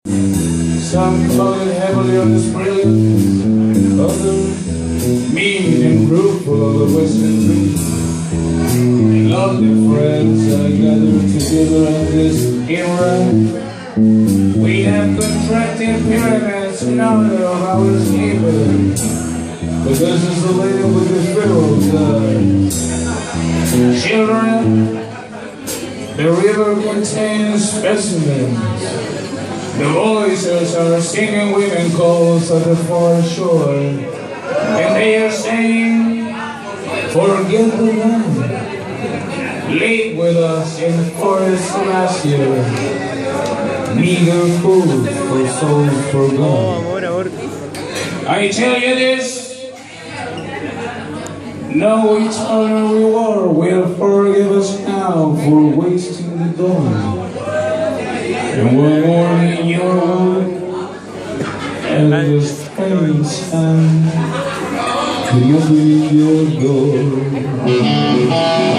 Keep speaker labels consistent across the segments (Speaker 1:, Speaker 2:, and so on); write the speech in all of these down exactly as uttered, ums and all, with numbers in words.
Speaker 1: Some floated heavily on the spring, others mean and fruitful of the western breeze. Lovely friends are gathered together in this era. We have contracted pyramids in honor of our neighbor, but this is the land with the pharaoh's eyes. Children, the river contains specimens. The voices are singing women calls at the far shore, and they are saying, forget the land, late with us in the forest last year, meager food for souls forgone. I tell you this, no eternal reward will forgive us now for wasting the dawn. And one morning you're old, and this face and can you believe your door?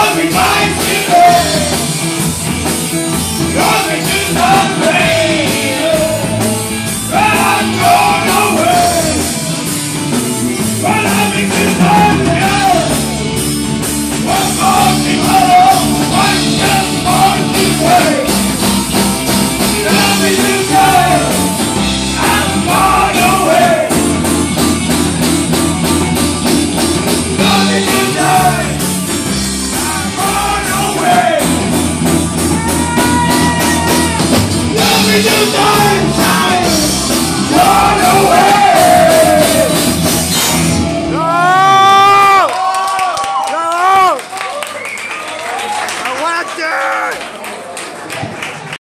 Speaker 1: Love reminds me that you're the good of rain, but I'm going away. But I'm the good of rain. One more thing, one step more to wait. Love me today, I'm gone away. Love me today, I'm gone away. Love me today, I'm gone away.
Speaker 2: No! No! I want you!